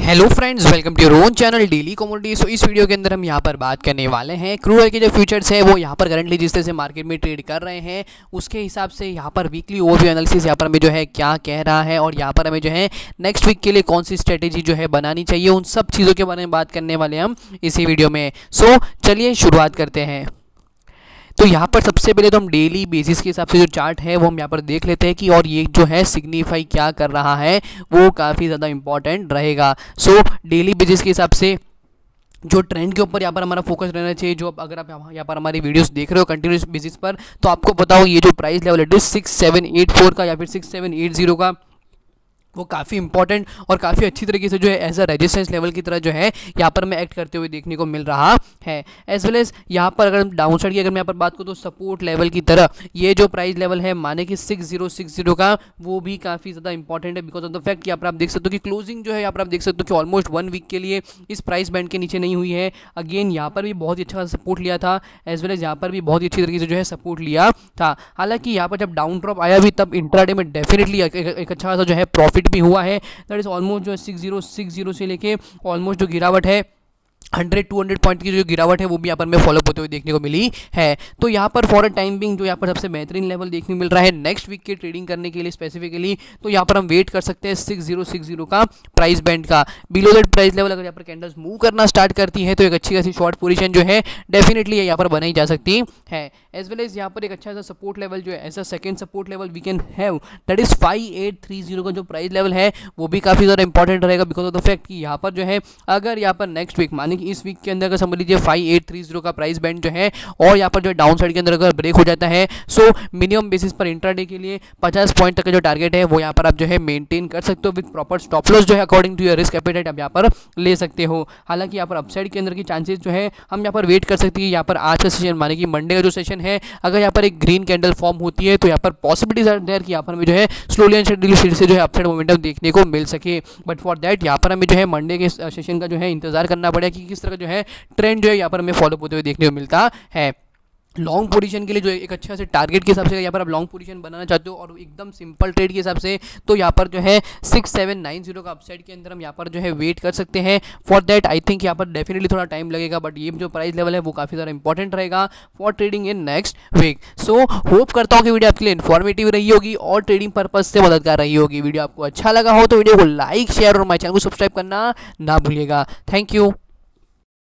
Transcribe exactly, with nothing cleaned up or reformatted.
Hello friends, welcome to your own channel daily commodity. So इस video के अंदर हम यहाँ पर बात करने वाले हैं क्रूड ऑयल के जो फ्यूचर्स है वो यहाँ पर करंटली जिस तरह से मार्केट में ट्रेड कर रहे हैं उसके हिसाब से यहाँ पर वीकली ओवरव्यू एनालिसिस यहाँ पर हमें जो है क्या कह रहा है और यहाँ पर हमें जो है नेक्स्ट वीक के लिए कौन सी स्ट्रेटेजी जो है बनानी चाहिए, उन सब चीज़ों के बारे में बात करने वाले हैं हम इसी वीडियो में। सो चलिए शुरुआत करते हैं। तो यहाँ पर सबसे पहले तो हम डेली बेसिस के हिसाब से जो चार्ट है वो हम यहाँ पर देख लेते हैं कि और ये जो है सिग्निफाई क्या कर रहा है, वो काफ़ी ज़्यादा इंपॉर्टेंट रहेगा। सो डेली बेसिस के हिसाब से जो ट्रेंड के ऊपर यहाँ पर हमारा फोकस रहना चाहिए। जो अगर आप यहाँ पर हमारी वीडियोस देख रहे हो कंटिन्यूस बेसिस पर, तो आपको पता हो ये जो प्राइस लेवल है सिक्स सेवन एट फोर का या फिर सिक्स सेवन एट जीरो का, वो काफ़ी इंपॉर्टेंट और काफ़ी अच्छी तरीके से जो है एज अ रेजिस्टेंस लेवल की तरह जो है यहाँ पर हमें एक्ट करते हुए देखने को मिल रहा है। एज वेल एज यहाँ पर अगर डाउन साइड की अगर मैं यहाँ पर बात करूँ तो सपोर्ट लेवल की तरह ये जो प्राइस लेवल है माने कि सिक्स जीरो सिक्स जीरो का, वो भी काफ़ी ज़्यादा इंपॉर्टेंट है बिकॉज ऑफ द फैक्ट यहाँ पर आप देख सकते हो कि क्लोजिंग जो है यहाँ पर आप देख सकते हो कि ऑलमोस्ट वन वीक के लिए इस प्राइस बैंड के नीचे नहीं हुई है। अगेन यहाँ पर भी बहुत ही अच्छा सपोर्ट लिया था, एज वेल एज यहाँ पर भी बहुत ही अच्छी तरीके से जो है सपोर्ट लिया था। हालांकि यहाँ पर जब डाउन ड्रॉप आया भी तब इंट्राडे में डेफिनेटली एक अच्छा खासा जो है प्रॉफिट भी हुआ है। दैट इज ऑलमोस्ट जो है सिक्स जीरो सिक्स जीरो से लेके ऑलमोस्ट जो गिरावट है हंड्रेड टू हंड्रेड पॉइंट की जो गिरावट है वो भी यहाँ पर हमें फॉलो होते हुए देखने को मिली है। तो यहाँ पर फॉर अ टाइम बिंग जो यहाँ पर सबसे बेहतरीन लेवल देखने को मिल रहा है नेक्स्ट वीक के ट्रेडिंग करने के लिए स्पेसिफिकली, तो यहाँ पर हम वेट कर सकते हैं सिक्स जीरो सिक्स जीरो का प्राइस बैंड का। बिलो दैट प्राइस लेवल अगर यहाँ पर कैंडल्स मूव करना स्टार्ट करती है तो एक अच्छी खासी शॉर्ट पोजीशन जो है डेफिनेटली यहाँ पर बनाई जा सकती है। एज वेल एज यहाँ पर एक अच्छा सा सपोर्ट लेवल जो है ऐसा second support level we can have, that is five eight three zero का जो प्राइस लेवल है वो भी काफ़ी ज़्यादा इंपॉर्टेंट रहेगा बिकॉज ऑफ द फैक्ट कि यहाँ पर जो है अगर यहाँ पर नेक्स्ट वीक माने कि इस वीक के अंदर समझ लीजिए फाइव एट थ्री जीरो का प्राइस बैंड जो है और यहाँ पर जो डाउन साइड के अंदर अगर ब्रेक हो जाता है, सो मिनिमम बेसिस पर इंट्राडे के लिए पचास पॉइंट तक का जो टारगेट है वो यहाँ पर आप जो है मेंटेन कर सकते हो विद प्रॉपर स्टॉप लॉस जो है according to your risk appetite आप यहाँ पर ले सकते हो। हालांकि यहाँ पर अपसाइड के अंदर की चांसेस जो है हम यहाँ पर वेट कर सकते हैं। यहाँ पर आज का सेशन माने कि मंडे का जो सेशन है अगर यहाँ पर एक ग्रीन कैंडल फॉर्म होती है तो यहाँ पर पॉसिबिलिटीज आर देयर कि यहाँ पर हमें जो है स्लोली एंड स्टेडीली से जो है अपसाइड मोमेंटम देखने को मिल सके। बट फॉर दैट यहाँ पर हमें जो है मंडे के सेशन का जो है इंतजार करना पड़ेगा कि किस तरह जो है ट्रेंड जो है यहाँ पर हमें फॉलो होते हुए देखने को मिलता है। लॉन्ग पोजीशन के लिए जो एक अच्छा से टारगेट के हिसाब से यहाँ पर आप लॉन्ग पोजीशन बनाना चाहते हो और एकदम सिंपल ट्रेड के हिसाब से, तो यहाँ पर जो है सिक्स सेवन नाइन जीरो का अपसाइड के अंदर हम यहाँ पर जो है वेट कर सकते हैं। फॉर दैट आई थिंक यहाँ पर डेफिनेटली थोड़ा टाइम लगेगा, बट ये जो प्राइस लेवल है वो काफ़ी ज़्यादा इंपॉर्टेंट रहेगा for trading in next week. So hope करता हूँ कि वीडियो आपके लिए इन्फॉर्मेटिव रही होगी और ट्रेडिंग पर्पज से मददगार रही होगी। वीडियो आपको अच्छा लगा हो तो वीडियो को लाइक शेयर और हमारे चैनल को सब्सक्राइब करना ना भूलिएगा। Thank you.